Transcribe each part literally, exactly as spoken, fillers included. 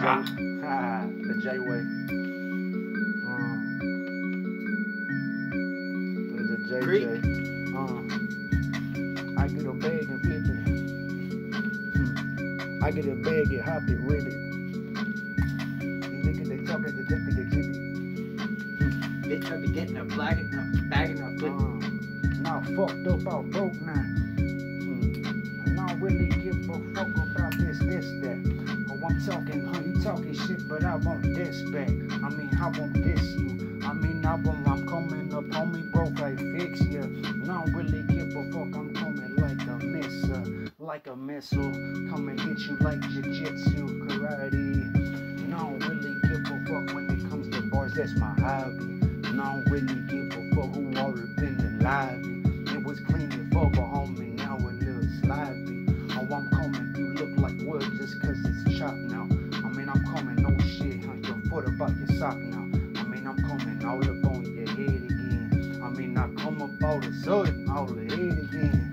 Ha, the J way. Uh, the J J. Uh, I get a bag and flip it. Hmm. I get a bag and hop it, rip it. These niggas they talk at the dick, they keep it. Hmm. They try to get in a bag and a bag and a flip. Uh, now fucked up, I'm broke now. Hmm. And I don't really give a fuck about this, this, that. I'm talking, huh, you talking shit, but I want this back. I mean, I want this you. I mean, I want, I'm coming up on me, broke, I fix ya. And I don't really give a fuck, I'm coming like a missile, like a missile. Come and hit you like jiu-jitsu, karate. And I don't really give a fuck when it comes to bars, that's my hobby. And I don't really give a fuck who all up in the lobby. It was clean before, but homie, now a little sloppy. Oh, I'm coming, you look like wood just cause it's chopped now. I mean, I'm coming, no shit, huh? Your foot about your sock now. I mean, I'm coming all up on your head again. I mean, I come up all of a sudden, all the head again.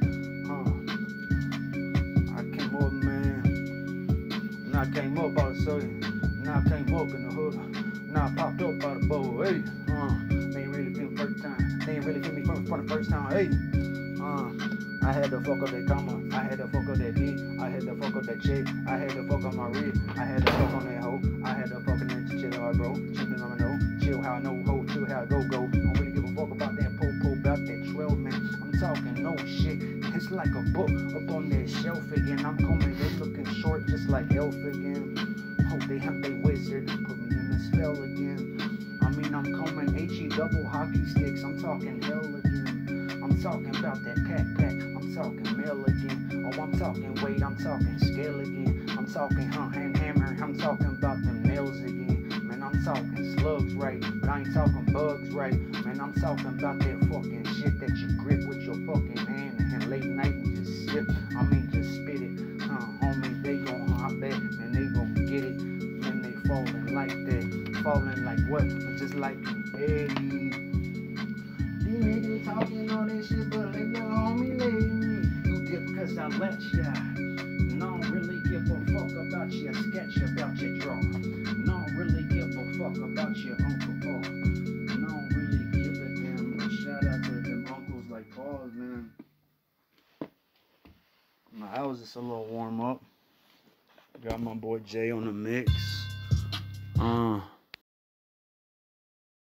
Huh? I came up, man. And I came up all of a sudden. And I came up in the hood. Now I popped up out of the bowl. Hey, uh, they ain't really feel me first time. They ain't really feel me from, from the first time. Hey, uh. I had to fuck up that comma, I had to fuck up that D, I had to fuck up that chick, I had to fuck up my rib, I had to fuck on that hoe, I had to fuck on that chill hard bro, chill on my know, chill how I know hoe, chill how I go go, I don't really give a fuck about that po po, about that trail man, I'm talking no shit, it's like a book up on that shelf again, I'm coming, they looking short just like Elf again, hope they have they wizard, put me in the spell again, I mean I'm coming H E double hockey sticks, I'm talking hell again. I'm talking about that pack pack, I'm talking mail again. Oh, I'm talking weight, I'm talking scale again. I'm talking huh, hand hammer, I'm talking about them nails again. Man, I'm talking slugs right, but I ain't talking bugs right. Man, I'm talking about that fucking shit that you grip with your fucking hand and late night and just sip. I mean, just spit it. Huh, homie, they gon' hop back, man, they gon' get it. Man, they falling like that, falling like what? Just like, hey. These niggas talking all that shit, but let your homie leave me. You dip cause I let ya. And I don't really give a fuck about your sketch, about your draw. And I don't really give a fuck about your Uncle Paul. And I don't really give a damn. But shout out to them uncles like Paul's, man. My house is a little warm up. Got my boy Jay on the mix. Uh.